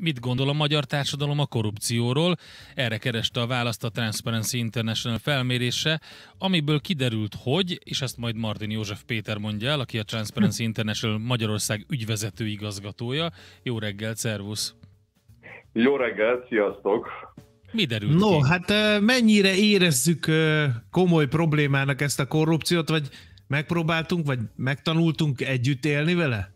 mit gondol a magyar társadalom a korrupcióról. Erre kereste a választ a Transparency International felmérése, amiből kiderült, hogy, és ezt majd Martin József Péter mondja el, aki a Transparency International Magyarország ügyvezető igazgatója. Jó reggelt, szervusz! Jó reggelt, sziasztok! Mi derült No, ki? hát mennyire érezzük komoly problémának ezt a korrupciót, vagy megpróbáltunk, vagy megtanultunk együtt élni vele?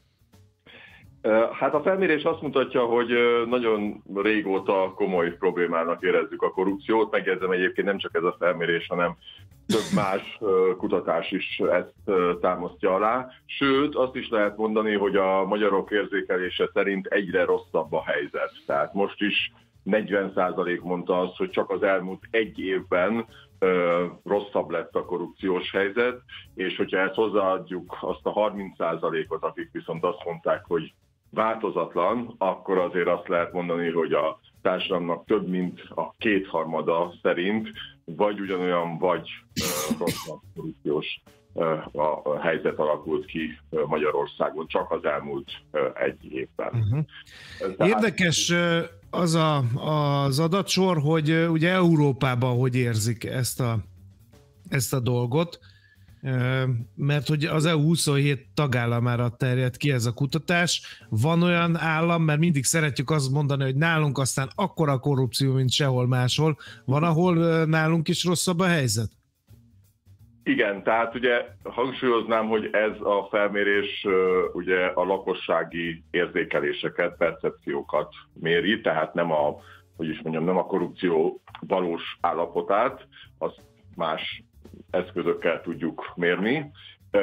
Hát a felmérés azt mutatja, hogy nagyon régóta komoly problémának érezzük a korrupciót. Megjegyzem, egyébként nem csak ez a felmérés, hanem több más kutatás is ezt támasztja alá. Sőt, azt is lehet mondani, hogy a magyarok érzékelése szerint egyre rosszabb a helyzet. Tehát most is 40% mondta azt, hogy csak az elmúlt egy évben rosszabb lett a korrupciós helyzet, és hogyha ezt hozzáadjuk azt a 30%-ot, akik viszont azt mondták, hogy változatlan, akkor azért azt lehet mondani, hogy a társadalomnak több mint a kétharmada szerint vagy ugyanolyan, vagy rosszabb korrupciós a helyzet alakult ki Magyarországon csak az elmúlt egy évben. Érdekes az adatsor, hogy ugye Európában hogy érzik ezt a dolgot, mert hogy az EU 27 tagállamára terjed ki ez a kutatás. Van olyan állam, mert mindig szeretjük azt mondani, hogy nálunk aztán akkora korrupció, mint sehol máshol. Van, ahol nálunk is rosszabb a helyzet? Igen, tehát ugye hangsúlyoznám, hogy ez a felmérés ugye a lakossági érzékeléseket, percepciókat méri, tehát nem a korrupció valós állapotát, azt más eszközökkel tudjuk mérni.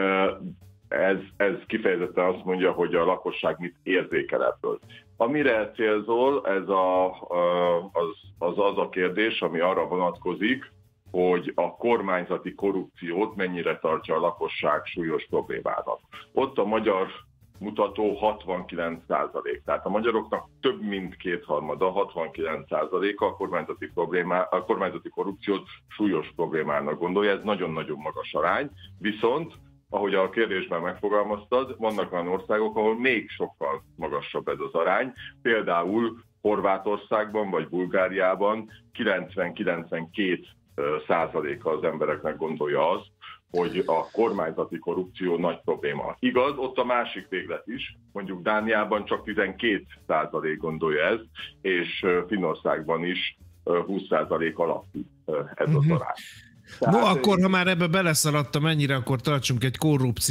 Ez kifejezetten azt mondja, hogy a lakosság mit érzékel ebből. Amire célzol, ez az a kérdés, ami arra vonatkozik, hogy a kormányzati korrupciót mennyire tartja a lakosság súlyos problémának. Ott a magyar mutató 69%, tehát a magyaroknak több mint kétharmada, 69%-a a kormányzati korrupciót súlyos problémának gondolja, ez nagyon-nagyon magas arány, viszont ahogy a kérdésben megfogalmaztad, vannak olyan országok, ahol még sokkal magasabb ez az arány, például Horvátországban vagy Bulgáriában 90-92% az embereknek gondolja azt, hogy a kormányzati korrupció nagy probléma. Igaz, ott a másik véglet is, mondjuk Dániában csak 12% gondolja ezt, és Finnországban is 20% alatti ez az arány. No, akkor, ha már ebbe beleszaladtam ennyire, akkor tartsunk egy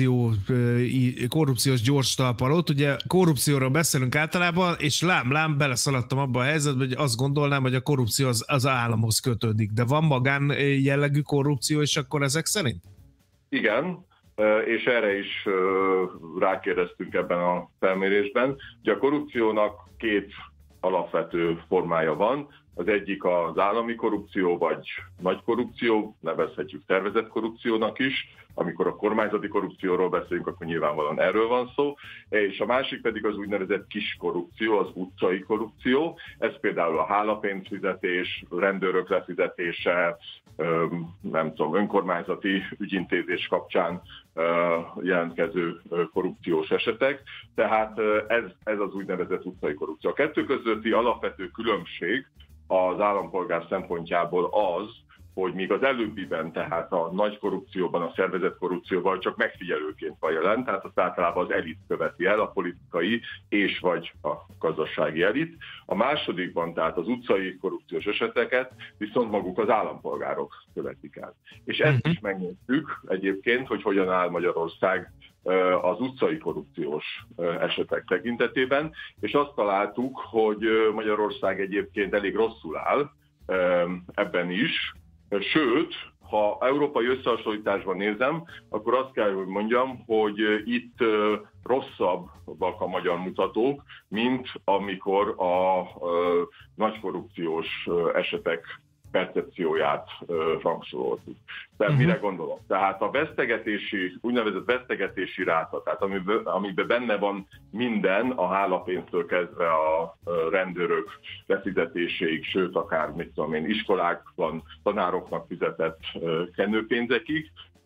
korrupciós gyors talpalót. Ugye korrupcióról beszélünk általában, és lám, beleszaladtam abba a helyzetbe, hogy azt gondolnám, hogy a korrupció az államhoz kötődik. De van magán jellegű korrupció is akkor ezek szerint? Igen, és erre is rákérdeztünk ebben a felmérésben. Ugye a korrupciónak két alapvető formája van. Az egyik az állami korrupció, vagy nagy korrupció, nevezhetjük szervezett korrupciónak is. Amikor a kormányzati korrupcióról beszélünk, akkor nyilvánvalóan erről van szó. És a másik pedig az úgynevezett kis korrupció, az utcai korrupció. Ez például a hálapénzfizetés, rendőrök lefizetése, nem tudom, önkormányzati ügyintézés kapcsán jelentkező korrupciós esetek. Tehát ez az úgynevezett utcai korrupció. A kettő közötti alapvető különbség az állampolgár szempontjából az, hogy míg az előbbiben, tehát a nagy korrupcióban, a szervezett korrupcióban csak megfigyelőként van jelen, tehát azt általában az elit követi el, a politikai és vagy a gazdasági elit. A másodikban, tehát az utcai korrupciós eseteket viszont maguk az állampolgárok követik el. És ezt is megnéztük egyébként, hogy hogyan áll Magyarország az utcai korrupciós esetek tekintetében, és azt találtuk, hogy Magyarország egyébként elég rosszul áll ebben is, sőt, ha európai összehasonlításban nézem, akkor azt kell, hogy mondjam, hogy itt rosszabbak a magyar mutatók, mint amikor a nagy korrupciós esetek percepcióját rangsoroltuk. Tehát mire gondolok? Tehát a úgynevezett vesztegetési ráta, tehát amiben benne van minden, a hálapénztől kezdve a rendőrök lefizetéséig, sőt akár iskolákban tanároknak fizetett kenőpénzekig,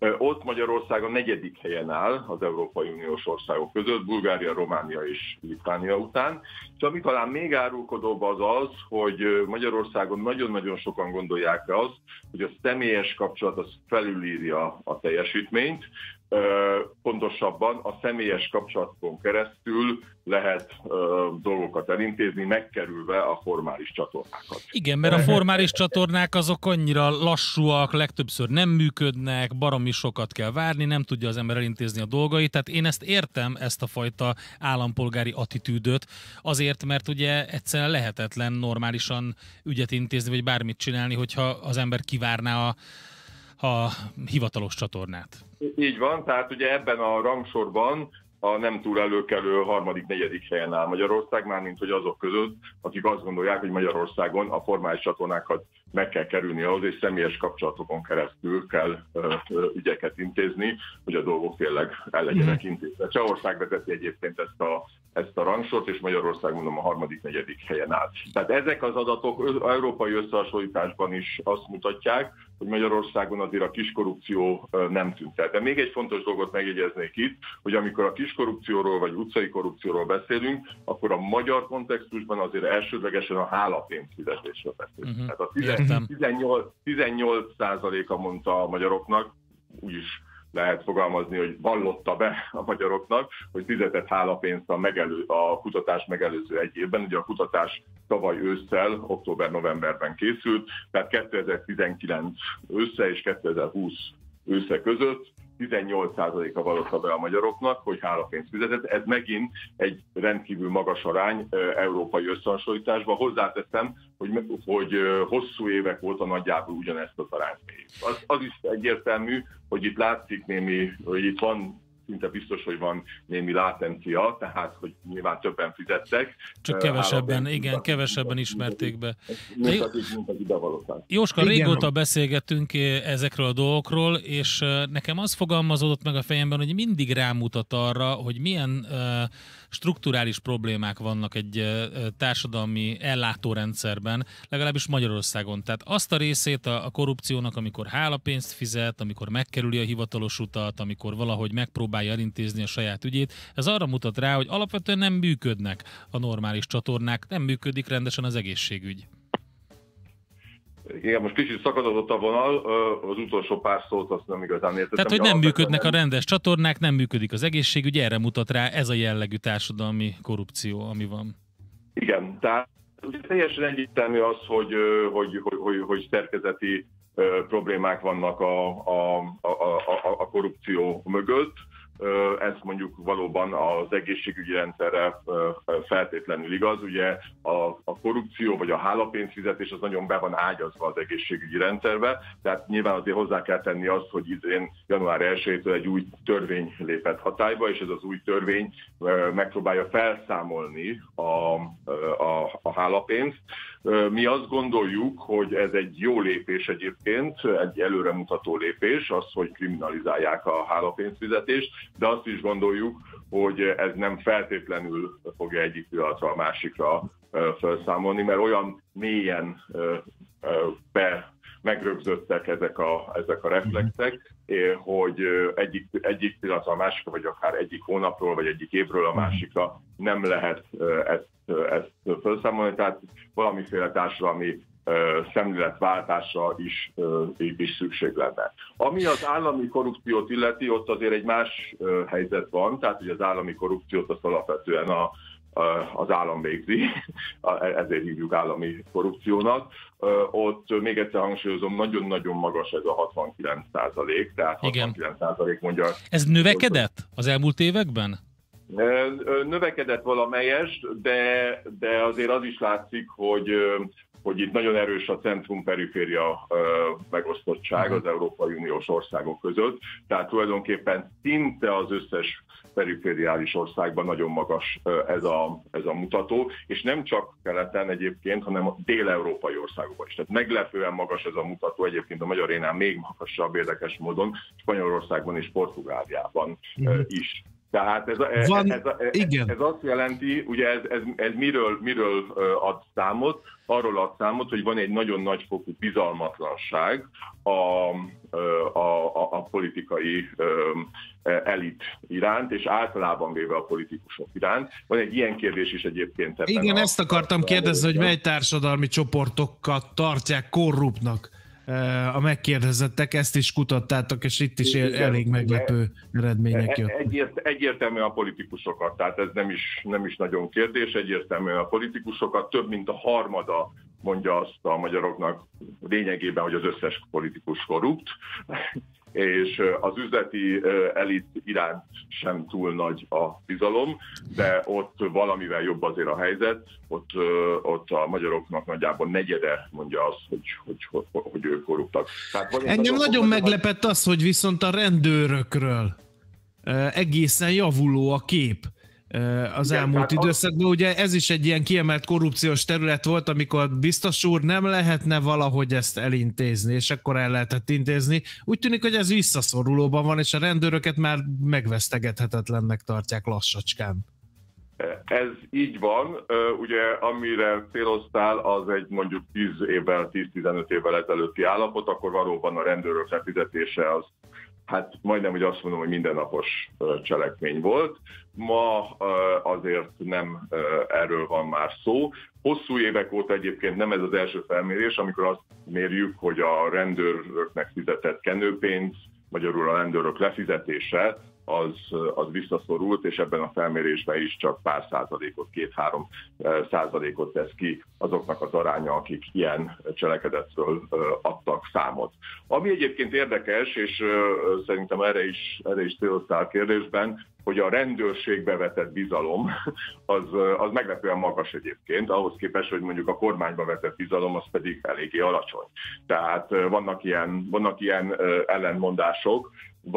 Ott Magyarország a 4. helyen áll az Európai Uniós országok között, Bulgária, Románia és Litvánia után. És ami talán még árulkodóbb az, hogy Magyarországon nagyon-nagyon sokan gondolják azt, hogy a személyes kapcsolat az felülírja a teljesítményt. Pontosabban a személyes kapcsolatokon keresztül lehet dolgokat elintézni, megkerülve a formális csatornákat. Igen, mert a formális csatornák azok annyira lassúak, legtöbbször nem működnek, baromi sokat kell várni, nem tudja az ember elintézni a dolgait, tehát én ezt értem, ezt a fajta állampolgári attitűdöt, azért, mert ugye egyszerűen lehetetlen normálisan ügyet intézni, vagy bármit csinálni, hogyha az ember kivárná a hivatalos csatornát. Így van, tehát ugye ebben a rangsorban a nem túl előkelő 3.-4. helyen áll Magyarország, mármint hogy azok között, akik azt gondolják, hogy Magyarországon a formális csatornákat meg kell kerülni ahhoz, és személyes kapcsolatokon keresztül kell ügyeket intézni, hogy a dolgok tényleg el legyenek intézve. Csehország vezeti egyébként ezt a rangsort, és Magyarország, mondom, a 3.-4. helyen áll. Tehát ezek az adatok európai összehasonlításban is azt mutatják, hogy Magyarországon azért a kiskorrupció nem tűnt el. De még egy fontos dolgot megjegyeznék itt, hogy amikor a kiskorrupcióról vagy utcai korrupcióról beszélünk, akkor a magyar kontextusban azért elsődlegesen a hálapénzfizetésről beszélünk. Tehát a 18%-a mondta a magyaroknak, úgyis lehet fogalmazni, hogy vallotta be a magyaroknak, hogy fizetett hálapénzt a kutatás megelőző egy évben. Ugye a kutatás tavaly ősszel, október-novemberben készült, tehát 2019 ősze és 2020 ősze között 18%-a vallotta be a magyaroknak, hogy hálapénzt fizetett. Ez megint egy rendkívül magas arány európai összehasonlításban. Hozzáteszem, hogy hosszú évek óta nagyjából ugyanezt az arányt mérik. Az is egyértelmű, hogy itt látszik hogy itt van, szinte biztos, hogy van némi látencia, tehát, hogy nyilván többen fizettek. Csak kevesebben, igen, kevesebben ismerték be. Jóska, igen, régóta beszélgettünk ezekről a dolgokról, és nekem az fogalmazódott meg a fejemben, hogy mindig rámutat arra, hogy milyen strukturális problémák vannak egy társadalmi ellátórendszerben, legalábbis Magyarországon. Tehát azt a részét a korrupciónak, amikor hálapénzt fizet, amikor megkerüli a hivatalos utat, amikor valahogy megpróbálja elintézni a saját ügyét, ez arra mutat rá, hogy alapvetően nem működnek a normális csatornák, nem működik rendesen az egészségügy. Igen, most kicsit szakadott a vonal, az utolsó pár szót azt nem igazán értettem. Tehát, hogy nem működnek a rendes csatornák, nem működik az egészségügy, erre mutat rá ez a jellegű társadalmi korrupció, ami van. Igen, tehát ugye teljesen egyértelmű az, hogy szerkezeti problémák vannak a korrupció mögött. Ez mondjuk valóban az egészségügyi rendszerre feltétlenül igaz. Ugye a korrupció vagy a hálapénzfizetés az nagyon be van ágyazva az egészségügyi rendszerbe, tehát nyilván azért hozzá kell tenni azt, hogy idén január 1-től egy új törvény lépett hatályba, és ez az új törvény megpróbálja felszámolni a hálapénzt. Mi azt gondoljuk, hogy ez egy jó lépés egyébként, egy előremutató lépés, az, hogy kriminalizálják a hálapénzfizetést, de azt is gondoljuk, hogy ez nem feltétlenül fogja egyik pillanatra a másikra felszámolni, mert olyan mélyen megrögzöttek ezek a reflexek, hogy egyik pillanatra a másikra, vagy akár egyik hónapról, vagy egyik évről a másikra nem lehet ezt felszámolni, tehát valamiféle társadalmi szemléletváltásra is szükség lenne. Ami az állami korrupciót illeti, ott azért egy más helyzet van, tehát hogy az állami korrupciót az alapvetően az állam végzi, ezért hívjuk állami korrupciónak. Ott még egyszer hangsúlyozom, nagyon-nagyon magas ez a 69%, tehát 69% mondja. Ez növekedett az elmúlt években? Növekedett valamelyest, de azért az is látszik, hogy itt nagyon erős a centrum-periféria megosztottság az Európai Uniós országok között, tehát tulajdonképpen szinte az összes perifériális országban nagyon magas ez a mutató, és nem csak keleten egyébként, hanem a dél-európai országokban is. Tehát meglepően magas ez a mutató, egyébként a magyarénál még magasabb érdekes módon, Spanyolországban és Portugáliában is. Tehát ez azt jelenti, ugye ez miről ad számot? Arról ad számot, hogy van egy nagyon nagyfokú bizalmatlanság a politikai elit iránt, és általában véve a politikusok iránt. Van egy ilyen kérdés is egyébként. Igen, ezt akartam kérdezni, hogy mely társadalmi csoportokat tartják korruptnak a megkérdezettek, ezt is kutattátok, és itt is elég meglepő eredmények jöttek. Egyértelmű a politikusokat, tehát ez nem is nagyon kérdés, egyértelmű a politikusokat, több mint a harmada mondja azt a magyaroknak lényegében, hogy az összes politikus korrupt, és az üzleti elit iránt sem túl nagy a bizalom, de ott valamivel jobb azért a helyzet, ott a magyaroknak nagyjából negyede mondja azt, hogy ők korruptak. Engem nagyon meglepett az, hogy viszont a rendőrökről egészen javuló a kép az elmúlt időszakban. Ugye ez is egy ilyen kiemelt korrupciós terület volt, amikor biztos úr, nem lehetne valahogy ezt elintézni, és akkor el lehetett intézni. Úgy tűnik, hogy ez visszaszorulóban van, és a rendőröket már megvesztegethetetlennek tartják lassacskán. Ez így van. Ugye amire céloztál, az egy mondjuk 10-15 évvel ezelőtti állapot, akkor valóban a rendőrök lefizetése az hát majdnem, hogy azt mondom, hogy mindennapos cselekmény volt. Ma azért nem erről van már szó. Hosszú évek óta egyébként nem ez az első felmérés, amikor azt mérjük, hogy a rendőröknek fizetett kenőpénz, magyarul a rendőrök lefizetése, az visszaszorult, és ebben a felmérésben is csak pár százalékot, 2-3 százalékot tesz ki azoknak az aránya, akik ilyen cselekedetről adtak számot. Ami egyébként érdekes, és szerintem erre is céloztál kérdésben, hogy a rendőrségbe vetett bizalom az meglepően magas egyébként, ahhoz képest, hogy mondjuk a kormányba vetett bizalom az pedig eléggé alacsony. Tehát vannak ilyen ellentmondások,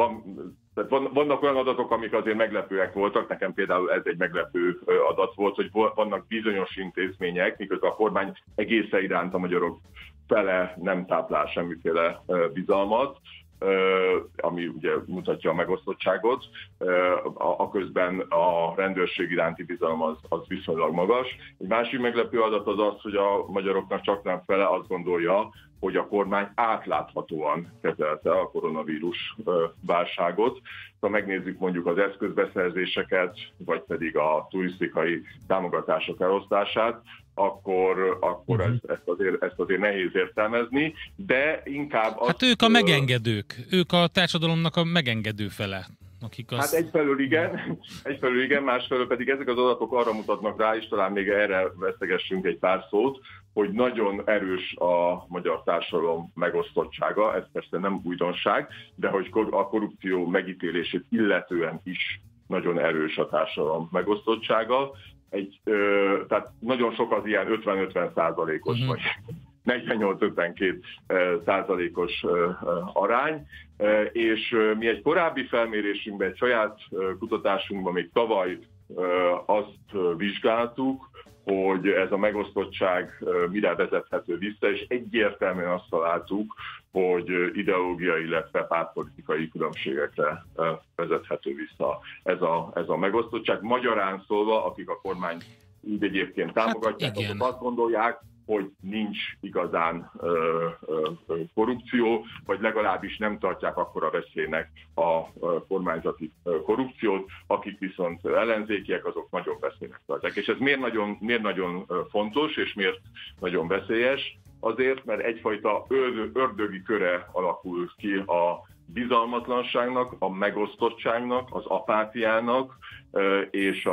vannak olyan adatok, amik azért meglepőek voltak, nekem például ez egy meglepő adat volt, hogy vannak bizonyos intézmények, miközben a kormány egészen iránt a magyarok fele nem táplál semmiféle bizalmat, ami ugye mutatja a megosztottságot, aközben a rendőrség iránti bizalom az viszonylag magas. Egy másik meglepő adat az, hogy a magyaroknak csaknem fele azt gondolja, hogy a kormány átláthatóan kezelte a koronavírus válságot. Ha megnézzük mondjuk az eszközbeszerzéseket, vagy pedig a turisztikai támogatások elosztását, akkor ezt azért nehéz értelmezni, de inkább... Hát ők a megengedők, ők a társadalomnak a megengedő fele. Hát egyfelől igen, másfelől pedig ezek az adatok arra mutatnak rá, és talán még erre vesztegessünk egy pár szót, hogy nagyon erős a magyar társadalom megosztottsága, ez persze nem újdonság, de hogy a korrupció megítélését illetően is nagyon erős a társadalom megosztottsága. Tehát nagyon sok az ilyen 50-50%-os, vagy 48-52%-os arány, és mi egy korábbi felmérésünkben, egy saját kutatásunkban még tavaly azt vizsgáltuk, hogy ez a megosztottság mire vezethető vissza, és egyértelműen azt találtuk, hogy ideológiai, illetve pártpolitikai különbségekre vezethető vissza ez a megosztottság. Magyarán szólva, akik a kormány így egyébként támogatják, azok azt gondolják, hogy nincs igazán korrupció, vagy legalábbis nem tartják akkora veszélynek a kormányzati korrupciót, akik viszont ellenzékiek, azok nagyon veszélynek tartják. És ez miért nagyon fontos, és miért nagyon veszélyes? Azért, mert egyfajta ördögi köre alakul ki a bizalmatlanságnak, a megosztottságnak, az apátiának és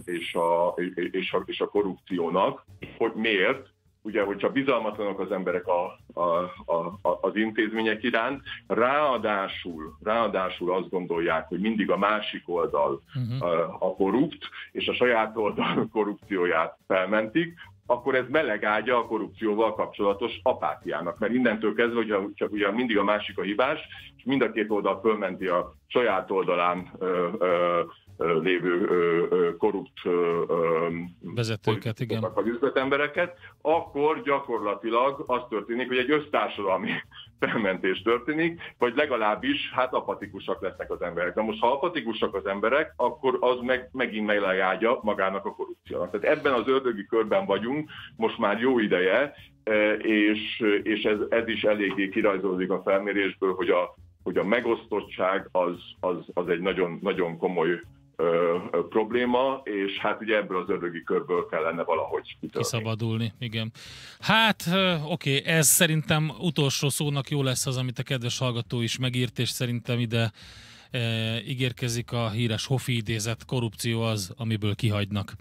a korrupciónak. Hogy miért? Ugye, hogyha bizalmatlanok az emberek az intézmények iránt, ráadásul azt gondolják, hogy mindig a másik oldal a korrupt, és a saját oldal korrupcióját felmentik, akkor ez meleg ágya a korrupcióval kapcsolatos apátiának. Mert innentől kezdve, hogy csak ugye mindig a másik a hibás, és mind a két oldal fölmenti a saját oldalán lévő korrupt vezetőket, igen, vagy üzletembereket, akkor gyakorlatilag az történik, hogy egy össztársadalmi felmentés történik, vagy legalábbis hát apatikusak lesznek az emberek. De most, ha apatikusak az emberek, akkor az megint meglegágya magának a korrupciónak. Tehát ebben az ördögi körben vagyunk most már jó ideje, és ez is eléggé kirajzolódik a felmérésből, hogy a megosztottság az egy nagyon, nagyon komoly probléma, és hát ugye ebből az ördögi körből kellene valahogy kiszabadulni. Igen. Hát oké, ez szerintem utolsó szónak jó lesz az, amit a kedves hallgató is megírt, és szerintem ide ígérkezik a híres Hofi idézet, korrupció az, amiből kihagynak.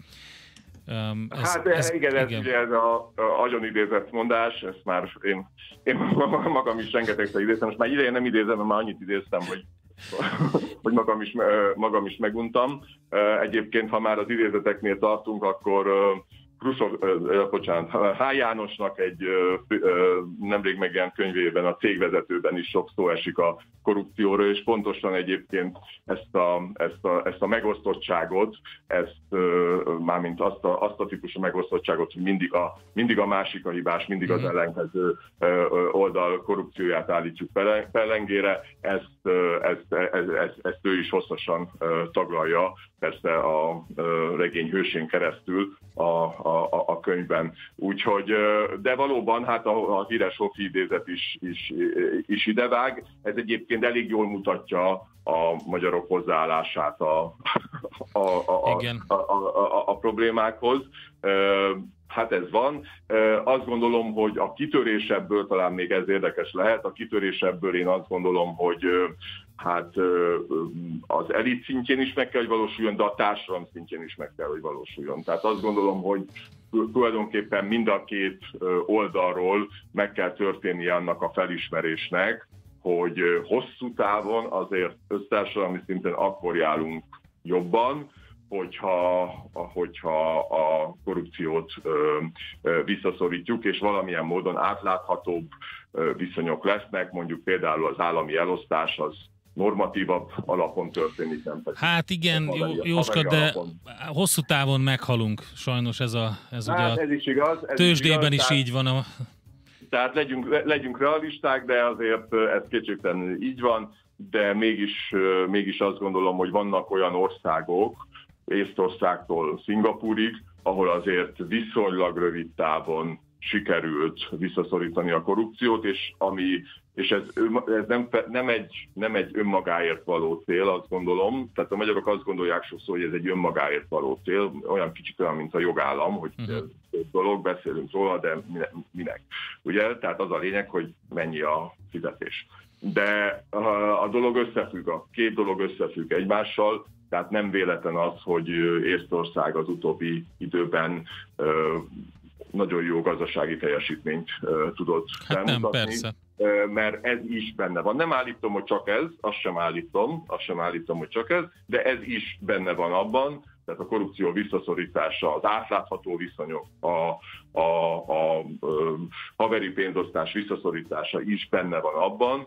Ez ugye ez a agyon idézett mondás, ezt már én magam is rengetegszer idéztem, most már ideje nem idézem, mert már annyit idéztem, hogy magam is meguntam. Egyébként, ha már az idézeteknél tartunk, akkor H. Jánosnak egy nemrég megjelent könyvében, a Cégvezetőben is sok szó esik a korrupcióról, és pontosan egyébként ezt a megosztottságot, mármint azt a típusú megosztottságot, hogy mindig a másik a hibás, mindig az ellenkező oldal korrupcióját állítjuk pellengére, ezt ő is hosszasan taglalja, persze a regény hősén keresztül a könyvben. Úgyhogy, de valóban hát a híres Hofi idézet is idevág. Ez egyébként elég jól mutatja a magyarok hozzáállását a problémákhoz. Hát ez van. Azt gondolom, hogy a kitörésebből talán még ez érdekes lehet. A kitörésebből én azt gondolom, hogy hát az elit szintjén is meg kell, hogy valósuljon, de a társadalom szintjén is meg kell, hogy valósuljon. Tehát azt gondolom, hogy tulajdonképpen mind a két oldalról meg kell történnie annak a felismerésnek, hogy hosszú távon azért össztársadalmi szinten akkor járunk jobban, hogyha a korrupciót visszaszorítjuk, és valamilyen módon átláthatóbb viszonyok lesznek, mondjuk például az állami elosztás az normatívabb alapon történik, nem pedig. Hát igen, Jóska, de alapon. Hosszú távon meghalunk, sajnos ez hát ugye ez is igaz, tőzsdében is így van. Tehát legyünk realisták, de azért ez kétségtelenül így van, de mégis azt gondolom, hogy vannak olyan országok, Észtországtól Szingapúrig, ahol azért viszonylag rövid távon sikerült visszaszorítani a korrupciót, és ez nem egy önmagáért való cél, azt gondolom. Tehát a magyarok azt gondolják sokszor, hogy ez egy önmagáért való cél, olyan kicsit olyan, mint a jogállam, hogy dolog, beszélünk róla, de minek. Ugye? Tehát az a lényeg, hogy mennyi a fizetés. De a dolog összefügg, a két dolog összefügg egymással, tehát nem véletlen az, hogy Észtország az utóbbi időben nagyon jó gazdasági teljesítményt tudott felmutatni, mert ez is benne van. Nem állítom, hogy csak ez, azt sem állítom, hogy csak ez, de ez is benne van abban, tehát a korrupció visszaszorítása, az átlátható viszonyok, a haveri pénzosztás visszaszorítása is benne van abban,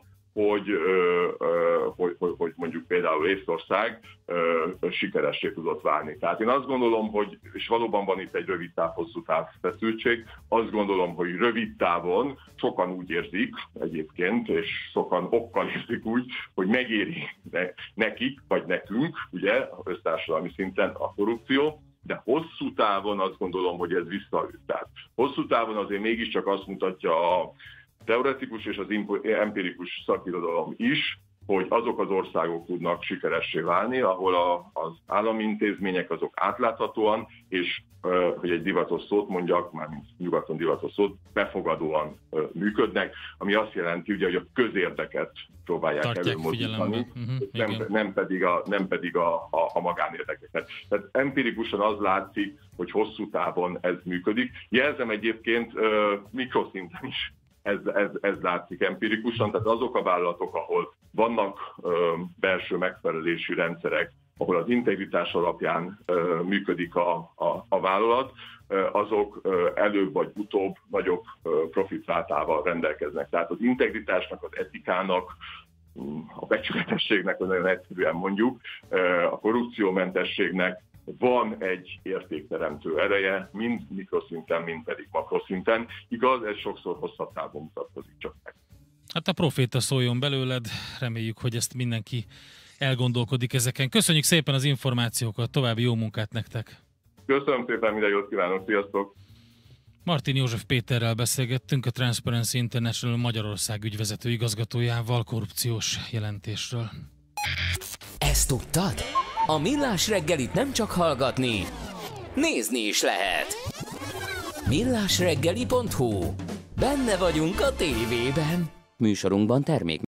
hogy mondjuk például Észtország sikeressé tudott válni. Tehát én azt gondolom, hogy, és valóban van itt egy rövid táv, hosszú táv feszültség, azt gondolom, hogy rövid távon sokan úgy érzik egyébként, és sokan okkal érzik úgy, hogy megéri nekik, vagy nekünk, ugye, össztársadalmi szinten a korrupció, de hosszú távon azt gondolom, hogy ez visszaüt. Tehát hosszú távon azért mégiscsak azt mutatja a teoretikus és az empirikus szakirodalom is, hogy azok az országok tudnak sikeressé válni, ahol az állami intézmények azok átláthatóan, és hogy egy divatos szót mondjak, mármint nyugaton divatos szót, befogadóan működnek, ami azt jelenti, ugye, hogy a közérdeket próbálják előmozdítani, nem pedig a magánérdekeket. Tehát empirikusan az látszik, hogy hosszú távon ez működik. Jelzem egyébként mikroszinten is ez látszik empirikusan, tehát azok a vállalatok, ahol vannak belső megfelelési rendszerek, ahol az integritás alapján működik a vállalat, azok előbb vagy utóbb nagyobb profitrátával rendelkeznek. Tehát az integritásnak, az etikának, a becsületességnek, nagyon egyszerűen mondjuk, a korrupciómentességnek van egy értékteremtő ereje, mind mikroszinten, mind pedig makroszinten. Igaz, ez sokszor hosszabb távon mutatkozik csak meg. Hát a proféta szóljon belőled, reméljük, hogy ezt mindenki elgondolkodik ezeken. Köszönjük szépen az információkat, további jó munkát nektek! Köszönöm szépen, minden jót kívánok, sziasztok! Martin József Péterrel beszélgettünk, a Transparency International Magyarország ügyvezető igazgatójával korrupciós jelentésről. Ezt tudtad? A Millás reggelit nem csak hallgatni, nézni is lehet. millásreggeli.hu. Benne vagyunk a tévében. Műsorunkban termék